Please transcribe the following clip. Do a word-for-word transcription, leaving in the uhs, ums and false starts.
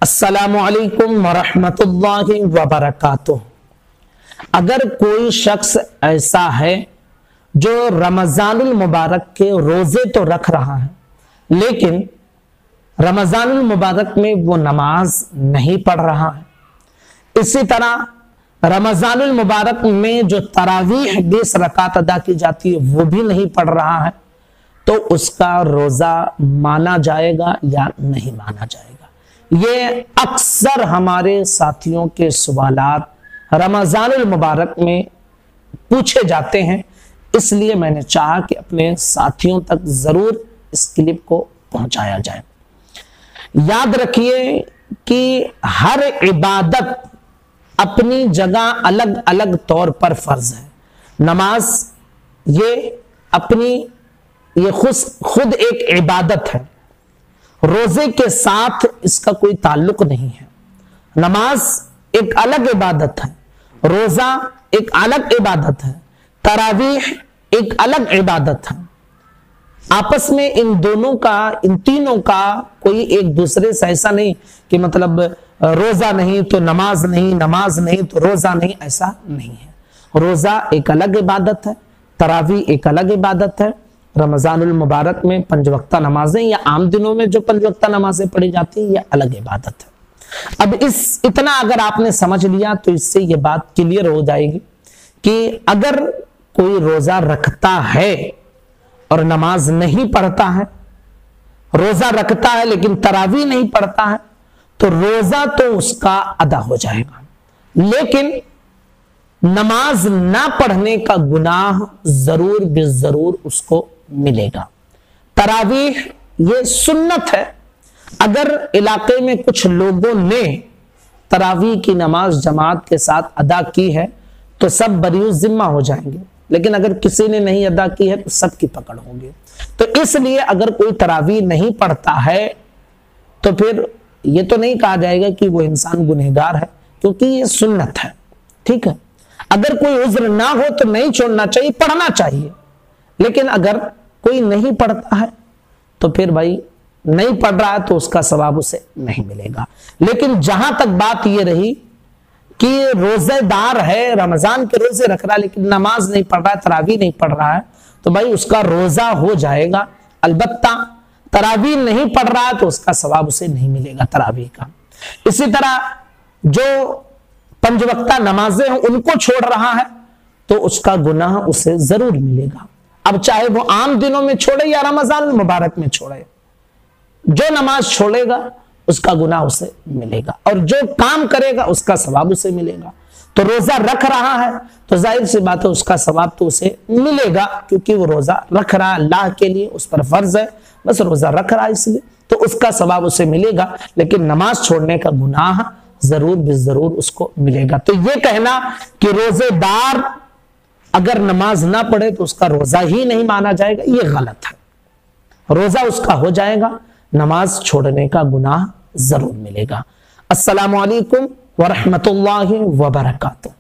अस्सलामु अलैकुम वरहमतुल्लाहि वबरकातुह। अगर कोई शख्स ऐसा है जो रमजानुल मुबारक के रोजे तो रख रहा है, लेकिन रमजानुल मुबारक में वो नमाज नहीं पढ़ रहा है, इसी तरह रमजानुल मुबारक में जो तरावीह बीस रकात अदा की जाती है वो भी नहीं पढ़ रहा है, तो उसका रोजा माना जाएगा या नहीं माना जाएगा। ये अक्सर हमारे साथियों के सवालात रमजानुल मुबारक में पूछे जाते हैं, इसलिए मैंने चाहा कि अपने साथियों तक जरूर इस क्लिप को पहुंचाया जाए। याद रखिए कि हर इबादत अपनी जगह अलग अलग तौर पर फर्ज है। नमाज ये अपनी ये खुद खुद एक इबादत है, रोजे के साथ इसका कोई ताल्लुक नहीं है। नमाज एक अलग इबादत है, रोजा एक अलग इबादत है, तरावीह एक अलग इबादत है। आपस में इन दोनों का, इन तीनों का कोई एक दूसरे से ऐसा नहीं कि मतलब रोजा नहीं तो नमाज नहीं, नमाज नहीं तो रोजा नहीं, ऐसा नहीं है। रोजा एक अलग इबादत है, तरावीह एक अलग इबादत है। रमजानुल मुबारक में पंज वक्ता नमाजें या आम दिनों में जो पंज वक्ता नमाजें पढ़ी जाती है, यह अलग इबादत है। अब इस इतना अगर आपने समझ लिया तो इससे ये बात क्लियर हो जाएगी कि अगर कोई रोजा रखता है और नमाज नहीं पढ़ता है, रोजा रखता है लेकिन तरावी नहीं पढ़ता है, तो रोजा तो उसका अदा हो जाएगा, लेकिन नमाज ना पढ़ने का गुनाह जरूर बेजरूर उसको मिलेगा। तरावीह ये सुन्नत है। अगर इलाके में कुछ लोगों ने तरावीह की नमाज जमात के साथ अदा की है तो सब बरीउ जिम्मा हो जाएंगे, लेकिन अगर किसी ने नहीं अदा की है तो सबकी पकड़ होगी। तो इसलिए अगर कोई तरावीह नहीं पढ़ता है तो फिर ये तो नहीं कहा जाएगा कि वो इंसान गुनहगार है, क्योंकि ये सुन्नत है। ठीक है, अगर कोई उज्र ना हो तो नहीं छोड़ना चाहिए, पढ़ना चाहिए। लेकिन अगर कोई नहीं पढ़ता है तो फिर भाई नहीं पढ़ रहा है तो उसका सवाब उसे नहीं मिलेगा। लेकिन जहां तक बात ये रही कि रोजेदार है, रमजान के रोजे रख रहा है लेकिन नमाज नहीं पढ़ रहा है, तरावी नहीं पढ़ रहा है, तो भाई उसका रोजा हो जाएगा। अलबत्ता तरावी नहीं पढ़ रहा है तो उसका सवाब उसे नहीं मिलेगा तरावी का। इसी तरह जो पंज वक्ता नमाजें हैं उनको छोड़ रहा है तो उसका गुनाह उसे जरूर मिलेगा। अब चाहे वो आम दिनों में छोड़े या रमजान मुबारक में छोड़े, जो नमाज छोड़ेगा उसका गुनाह उसे मिलेगा, और जो काम करेगा उसका सवाब उसे मिलेगा। तो रोजा रख रहा है तो जाहिर सी बात है उसका सवाब तो उसे मिलेगा, क्योंकि वो रोजा रख रहा है अल्लाह के लिए, उस पर फर्ज है, बस रोजा रख रहा है इसलिए, तो उसका सवाब उसे मिलेगा। लेकिन नमाज छोड़ने का गुनाह जरूर बेजरूर उसको मिलेगा। तो ये कहना कि रोजेदार अगर नमाज ना पढ़े तो उसका रोजा ही नहीं माना जाएगा, ये गलत है। रोजा उसका हो जाएगा, नमाज छोड़ने का गुनाह जरूर मिलेगा। अस्सलामु अलैकुम वरहमतुल्लाहि वबरकातुह।